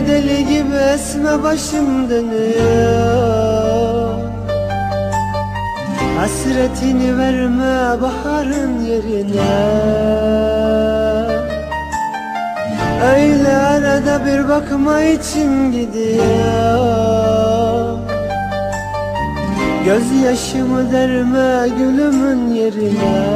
Öyle deli gibi esme başım dönüyor. Hasretini verme baharın yerine. Öyle arada bir bakma içim gidiyor. Gözyaşımı derme gülümün yerine.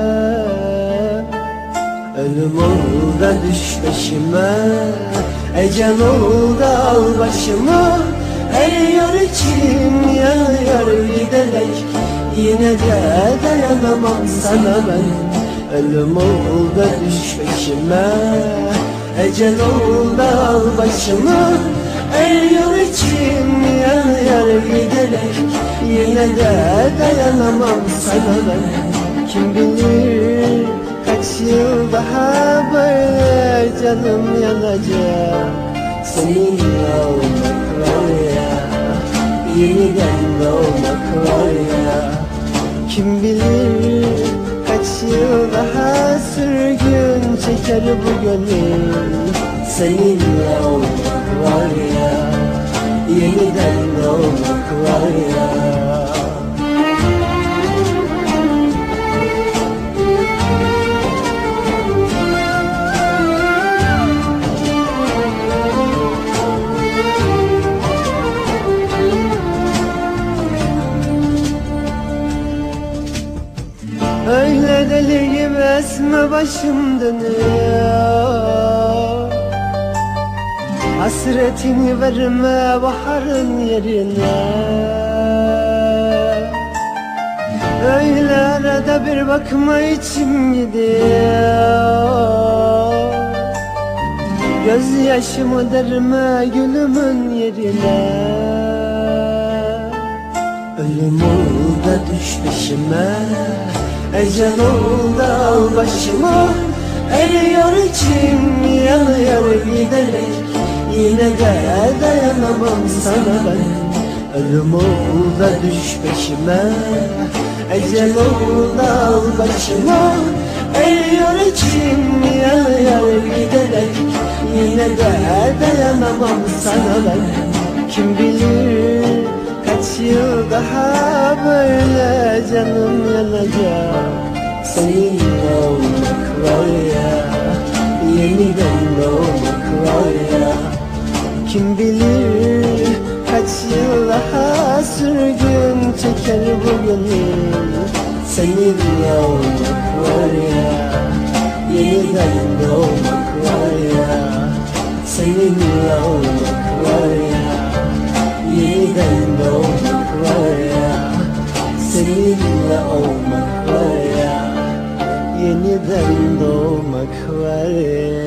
Ölüm ol da düş peşime, ecel ol da al başımı. Her yar için yanıyor giderek, yine de dayanamam sana ben. Ölüm ol da düş peşime, ecel ol da al başımı. Her yar için yanıyor giderek, yine de dayanamam sana ben. Kim bilir kaç yıl daha böyle canım yanacak. Seninle olmak var ya, yeniden doğmak var ya. Kim bilir kaç yıl daha sürgün çeker bu gönül. Seninle olmak var ya, yeniden doğmak var ya. Öyle deli gibi esme başım dönüyor. Hasretini verme baharın yerine. Öyle arada bir bakma içim gidiyor. Gözyaşımı derme gülümün yerine. Ölüm ol da düş peşime, ecel ol da al başımı. Eriyor içim yanıyor giderek, yine de dayanamam sana ben. Ölüm ol da düş peşime, ecel ol da al başımı. Eriyor içim yanıyor giderek, yine de dayanamam sana ben. Kim bilir kaç yıl daha böyle canım yanacak. Seninle olmak var ya, yeniden doğmak var ya. Kim bilir kaç yıl daha sürgün çeker bu gönül. Seninle olmak var ya, yeniden doğmak var ya. Seninle olmak var ya, yeniden doğmak var ya. Seninle olmak var ya, yeniden doğmak var ya.